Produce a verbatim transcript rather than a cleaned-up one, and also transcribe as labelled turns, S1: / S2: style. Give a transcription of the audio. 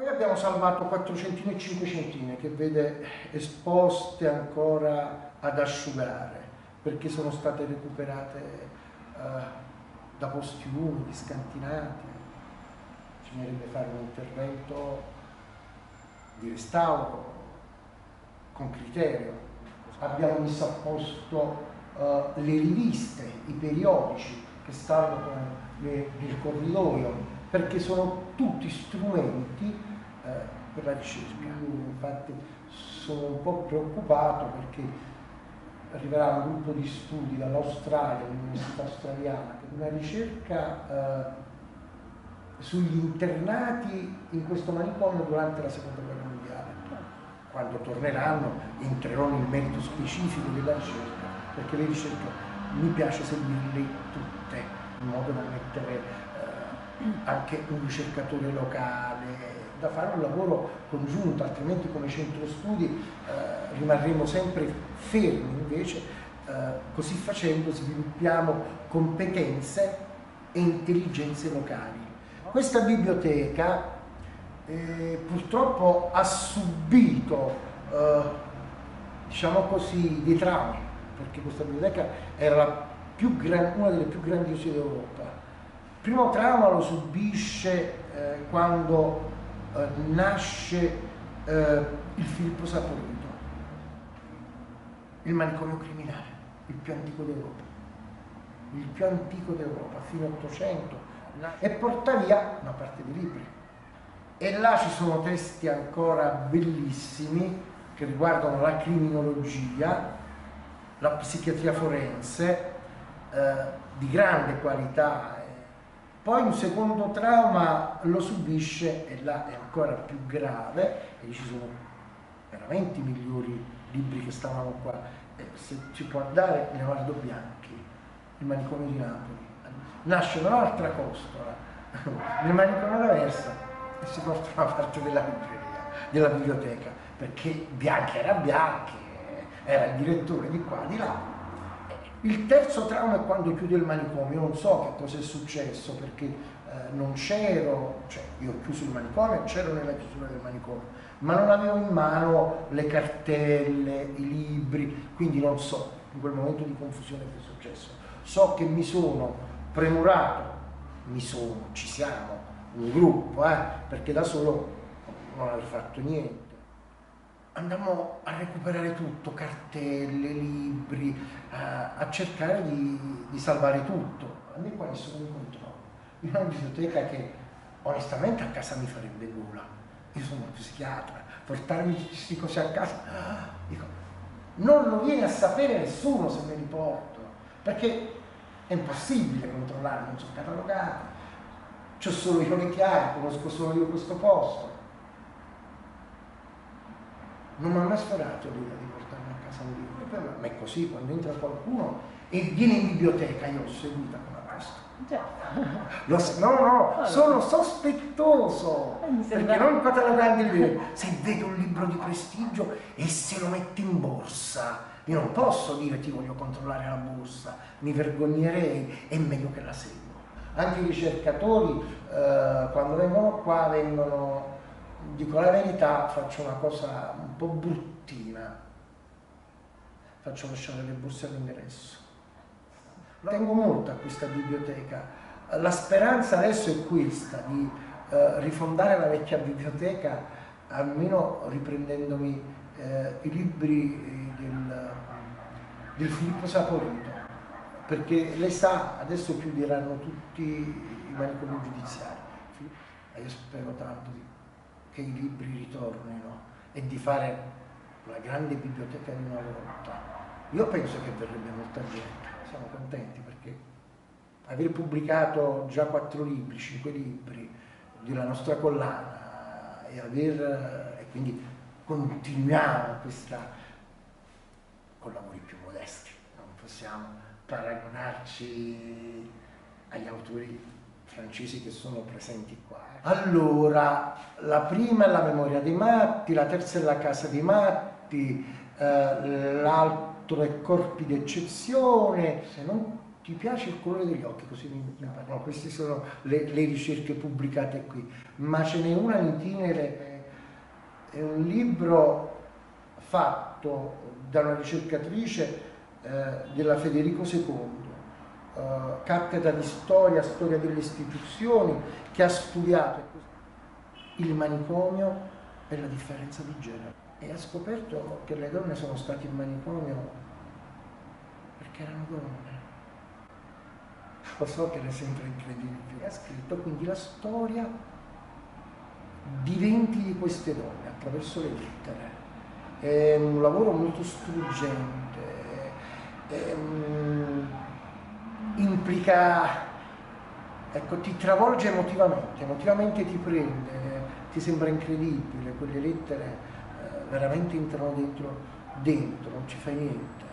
S1: Poi abbiamo salvato quattro centine e cinque centine che vede esposte ancora ad asciugare, perché sono state recuperate eh, da posti umidi, scantinate. Bisognerebbe fare un intervento di restauro con criterio. Abbiamo messo a posto uh, le riviste, i periodici che stanno nel corridoio, perché sono tutti strumenti uh, per la ricerca. Io infatti sono un po' preoccupato perché arriverà un gruppo di studi dall'Australia, dall'Università Australiana, per una ricerca uh, sugli internati in questo manicomio durante la seconda guerra mondiale. Quando torneranno entrerò nel merito specifico della ricerca, perché le ricerche mi piace seguirle tutte, in modo da mettere eh, anche un ricercatore locale, da fare un lavoro congiunto, altrimenti come centro studi eh, rimarremo sempre fermi. Invece eh, così facendo sviluppiamo competenze e intelligenze locali. Questa biblioteca eh, purtroppo ha subito, eh, diciamo così, dei traumi, perché questa biblioteca era la più gran, una delle più grandiose d'Europa. Il primo trauma lo subisce eh, quando eh, nasce eh, il Filippo Saporito, il manicomio criminale, il più antico d'Europa, il più antico d'Europa, fino all'Ottocento. E porta via una parte dei libri, e là ci sono testi ancora bellissimi che riguardano la criminologia, la psichiatria forense, eh, di grande qualità. Poi un secondo trauma lo subisce, e là è ancora più grave, e ci sono veramente i migliori libri che stavano qua. E se ci può andare Leonardo Bianchi, il manicomio di Napoli. Nasce un'altra costola nel manicomio d'Aversa e si porta una parte della libreria, della biblioteca, perché Bianchi era Bianchi, era il direttore di qua, di là. Il terzo trauma è quando chiude il manicomio. Io non so che cosa è successo, perché eh, non c'ero, cioè io ho chiuso il manicomio, c'ero nella chiusura del manicomio, ma non avevo in mano le cartelle, i libri, quindi non so in quel momento di confusione che è successo. So che mi sono premurato, mi sono, ci siamo, un gruppo, eh, perché da solo non avrei fatto niente. Andammo a recuperare tutto, cartelle, libri, eh, a cercare di, di salvare tutto. A me qua nessuno mi controlla. In una biblioteca che onestamente a casa mi farebbe gola. Io sono un psichiatra, portarmi tutte queste cose a casa, dico, non lo viene a sapere nessuno se me li porto, perché è impossibile controllare, non sono catalogato, c'ho solo io le chiavi, conosco solo io questo posto. Non mi ha mai sforato l'idea di portarmi a casa un libro, per me è così, quando entra qualcuno e viene in biblioteca, io l'ho seguita come a questo. Lo, no, no, sono sospettoso, perché non catalogando il libro, se vedo un libro di prestigio e se lo mette in borsa, io non posso dire ti voglio controllare la borsa, mi vergognerei, è meglio che la seguo. Anche i ricercatori eh, quando vengono qua vengono, dico la verità, faccio una cosa un po' bruttina, faccio lasciare le borse all'ingresso. Tengo molto a questa biblioteca, la speranza adesso è questa, di eh, rifondare la vecchia biblioteca, almeno riprendendomi eh, i libri del, del Filippo Saporito, perché lei sa, adesso chiuderanno tutti i manicomi giudiziari. Io spero tanto di, che i libri ritornino e di fare una grande biblioteca di una volta. Io penso che verrebbe molta gente, siamo contenti perché aver pubblicato già quattro libri, cinque libri della nostra collana e aver, e quindi continuiamo questa con lavori più modesti, non possiamo paragonarci agli autori francesi che sono presenti qua. Allora, la prima è La memoria dei matti, la terza è La casa dei matti, eh, l'altro è Corpi d'eccezione, se non ti piace il colore degli occhi, così mi, mi parla. Queste sono le, le ricerche pubblicate qui, ma ce n'è una in itinere, è un libro fatto da una ricercatrice eh, della Federico secondo, eh, cattedra di storia, storia delle istituzioni, che ha studiato il manicomio e la differenza di genere, e ha scoperto che le donne sono state in manicomio perché erano donne. Lo so che le sembra incredibile. Ha scritto quindi la storia di venti di queste donne attraverso le lettere. È un lavoro molto struggente, è, um, implica, ecco, ti travolge emotivamente, emotivamente ti prende, ti sembra incredibile, quelle lettere eh, veramente entrano dentro, dentro, non ci fai niente.